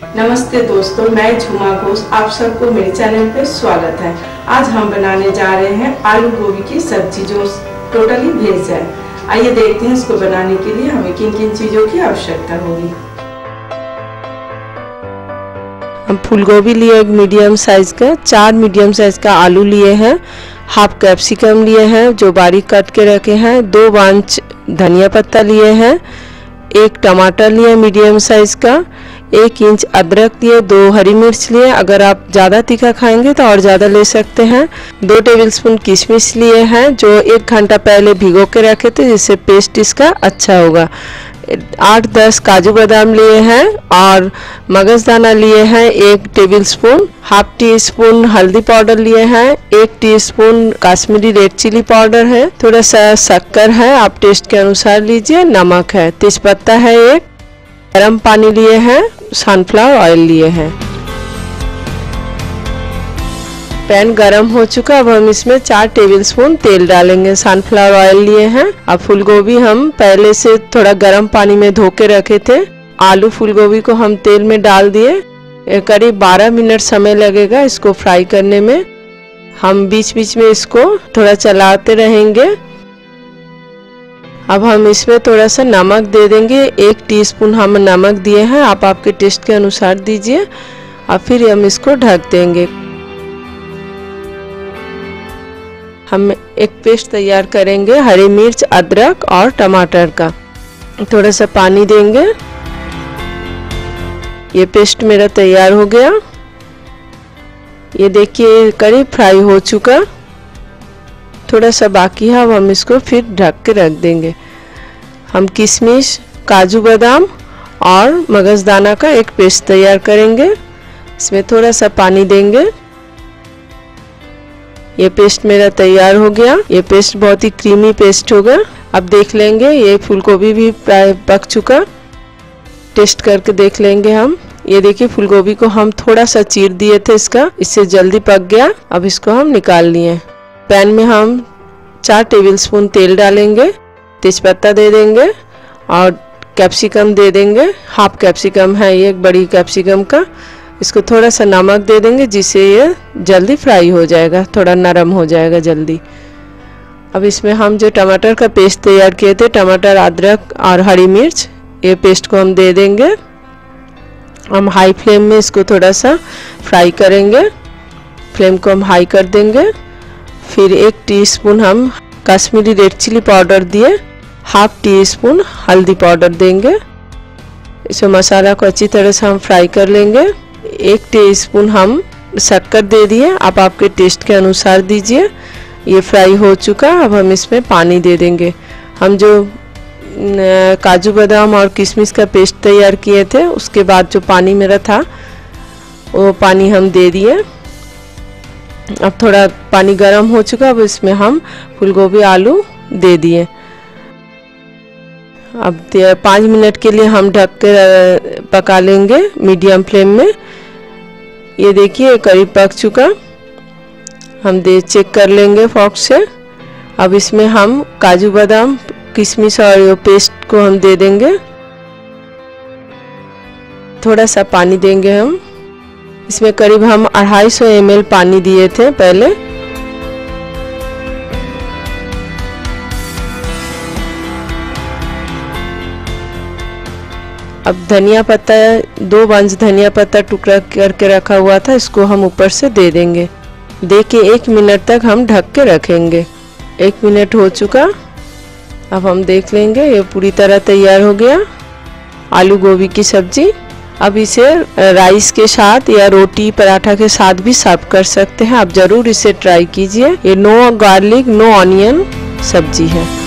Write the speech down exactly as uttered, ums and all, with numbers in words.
नमस्ते दोस्तों, मैं झुमा घोष, आप सबको मेरे चैनल पे स्वागत है। आज हम बनाने जा रहे हैं आलू गोभी की सब्जी जो टोटली वेज है। आइए देखते हैं इसको बनाने के लिए हमें किन किन चीज़ों की आवश्यकता होगी। हम फूल गोभी लिए एक मीडियम साइज का, चार मीडियम साइज का आलू लिए हैं, हाफ कैप्सिकम लिए हैं जो बारीक काट के रखे हैं, दो बांच धनिया पत्ता लिए हैं, एक टमाटर लिए मीडियम साइज का, एक इंच अदरक लिए, दो हरी मिर्च लिए, अगर आप ज़्यादा तीखा खाएंगे तो और ज़्यादा ले सकते हैं, दो टेबलस्पून किशमिश लिए हैं जो एक घंटा पहले भिगो के रखे थे जिससे पेस्ट इसका अच्छा होगा, आठ दस काजू बादाम लिए हैं और मगजदाना लिए हैं एक टेबलस्पून, हाफ टी स्पून हल्दी पाउडर लिए हैं, एक teaspoon Kashmiri red chilli powder है, थोड़ा सा शक्कर है, आप टेस्ट के अनुसार लीजिए, नमक है, तेजपत्ता है, एक गरम पानी लिए हैं, सनफ्लावर ऑयल लिए हैं। पैन गरम हो चुका, अब हम इसमें चार टेबलस्पून तेल डालेंगे। सनफ्लावर ऑयल लिए हैं। अब फूल गोभी हम पहले से थोड़ा गरम पानी में धो के रखे थे, आलू फूल गोभी को हम तेल में डाल दिए। करीब बारह मिनट समय लगेगा इसको फ्राई करने में। हम बीच बीच में इसको थोड़ा चलाते रहेंगे। अब हम इसमें थोड़ा सा नमक दे देंगे, एक टीस्पून हम नमक दिए हैं, आप आपके टेस्ट के अनुसार दीजिए। और फिर हम इसको ढक देंगे। हम एक पेस्ट तैयार करेंगे हरी मिर्च, अदरक और टमाटर का, थोड़ा सा पानी देंगे। ये पेस्ट मेरा तैयार हो गया। ये देखिए करीब फ्राई हो चुका, थोड़ा सा बाकी है, अब हम इसको फिर ढक के रख देंगे। हम किशमिश, काजू बादाम और मगजदाना का एक पेस्ट तैयार करेंगे। इसमें थोड़ा सा पानी देंगे। ये पेस्ट मेरा तैयार हो गया। ये पेस्ट बहुत ही क्रीमी पेस्ट होगा। अब देख लेंगे, ये फूलगोभी भी प्राय पक चुका, टेस्ट करके देख लेंगे हम। ये देखिए फूलगोभी को हम थोड़ा सा चीर दिए थे इसका, इससे जल्दी पक गया। अब इसको हम निकाल लिए। पैन में हम चार टेबलस्पून तेल डालेंगे, तेजपत्ता दे देंगे और कैप्सिकम दे देंगे। हाफ कैप्सिकम है ये, एक बड़ी कैप्सिकम का। इसको थोड़ा सा नमक दे देंगे जिससे ये जल्दी फ्राई हो जाएगा, थोड़ा नरम हो जाएगा जल्दी। अब इसमें हम जो टमाटर का पेस्ट तैयार किए थे, टमाटर, अदरक और हरी मिर्च, ये पेस्ट को हम दे देंगे। हम हाई फ्लेम में इसको थोड़ा सा फ्राई करेंगे। फ्लेम को हम हाई कर देंगे। फिर एक टीस्पून हम कश्मीरी रेड चिली पाउडर दिए, हाफ टी स्पून हल्दी पाउडर देंगे। इसमें मसाला को अच्छी तरह से हम फ्राई कर लेंगे। एक टीस्पून हम शक्कर दे दिए, आप आपके टेस्ट के अनुसार दीजिए। ये फ्राई हो चुका, अब हम इसमें पानी दे देंगे। हम जो काजू बादाम और किशमिश का पेस्ट तैयार किए थे उसके बाद जो पानी मेरा था वो पानी हम दे दिए। अब थोड़ा पानी गर्म हो चुका, अब इसमें हम फूलगोभी आलू दे दिए। अब पाँच मिनट के लिए हम ढक कर पका लेंगे मीडियम फ्लेम में। ये देखिए करीब पक चुका, हम दे चेक कर लेंगे फोर्क से। अब इसमें हम काजू बादाम, किशमिश और ये पेस्ट को हम दे देंगे। थोड़ा सा पानी देंगे हम। इसमें करीब हम अढ़ाई सौ एम एल पानी दिए थे पहले। अब धनिया पत्ता, दो बंच धनिया पत्ता टुकड़ा करके रखा हुआ था, इसको हम ऊपर से दे देंगे। दे के एक मिनट तक हम ढक के रखेंगे। एक मिनट हो चुका, अब हम देख लेंगे। ये पूरी तरह तैयार हो गया आलू गोभी की सब्जी। अब इसे राइस के साथ या रोटी पराठा के साथ भी सर्व कर सकते हैं। आप ज़रूर इसे ट्राई कीजिए। ये नो गार्लिक, नो ऑनियन सब्जी है।